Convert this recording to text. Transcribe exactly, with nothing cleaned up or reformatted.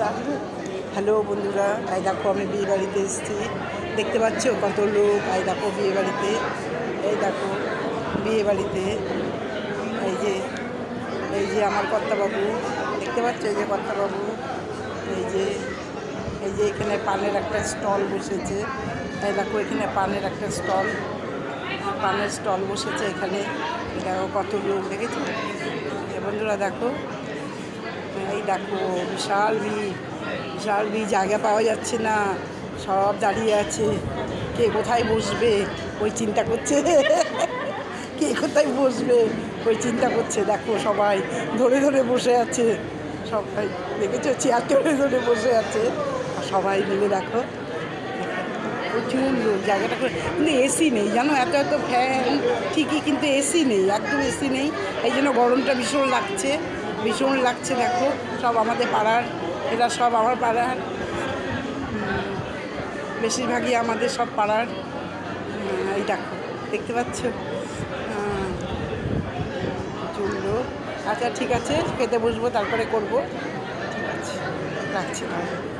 Hello বন্ধুরা, এই দেখো আমি বিয়ে বাড়িতে এসেছি। দেখতে পাচ্ছ কত লোক। এই দেখো বিয়ে বাড়িতে, এই দেখো বিয়ে বাড়িতে এই যে এই যে আমার কর্তাবাবু, দেখতে পাচ্ছ এই যে কর্তাবাবু, এই যে এই যে এখানে পানের একটা স্টল বসেছে। এই দেখো এখানে পানের একটা স্টল পানের স্টল বসেছে এখানে। দেখো কত লোক, দেখেছো বন্ধুরা? দেখো এই দেখো বিশাল ভিড়, বিশাল ভিড়, জায়গা পাওয়া যাচ্ছে না, সব দাঁড়িয়ে আছে। কে কোথায় বসবে ওই চিন্তা করছে কে কোথায় বসবে ওই চিন্তা করছে। দেখো সবাই ধরে ধরে বসে আছে, সবাই দেখেছো চেয়ার ধরে ধরে বসে আছে সবাই মিলে। দেখো প্রচুর লোক, জায়গাটা করে, কিন্তু এসি নেই জানো, এত এত ফ্যান ঠিকই কিন্তু এসি নেই, একদম এসি নেই। এই জন্য গরমটা ভীষণ লাগছে, ভীষণ লাগছে। দেখো সব আমাদের পাড়ার, এরা সব আমার পাড়ার, বেশিরভাগই আমাদের সব পাড়ার। এই দেখো দেখতে পাচ্ছ প্রচুর লোক। আচ্ছা ঠিক আছে, খেতে বসবো, তারপরে করবো। ঠিক আছে, রাখছি তাহলে।